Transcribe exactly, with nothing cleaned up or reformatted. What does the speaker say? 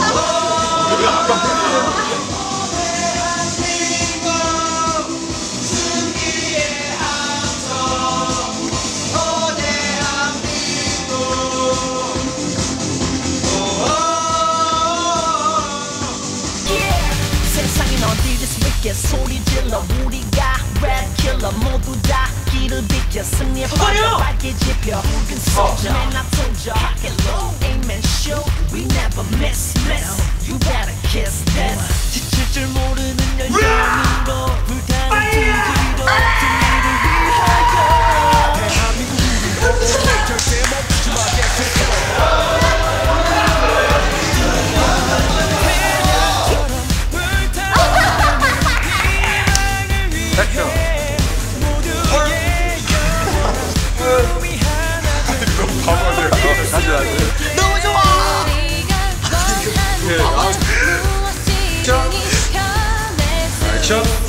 소리 질러 우리가 랩 킬러 모두 다 길을 비켜 승리에 빠져 밝게 지펴 붉은 소자 맨 앞서자 Hello, amen, show We never miss, miss You better kiss this 지칠 줄 모르는 열정으로 불타는 투지로 승리를 위하여 대한민국 우리로 절대 멈추지 마겠어 너무 좋아! 액션! 액션!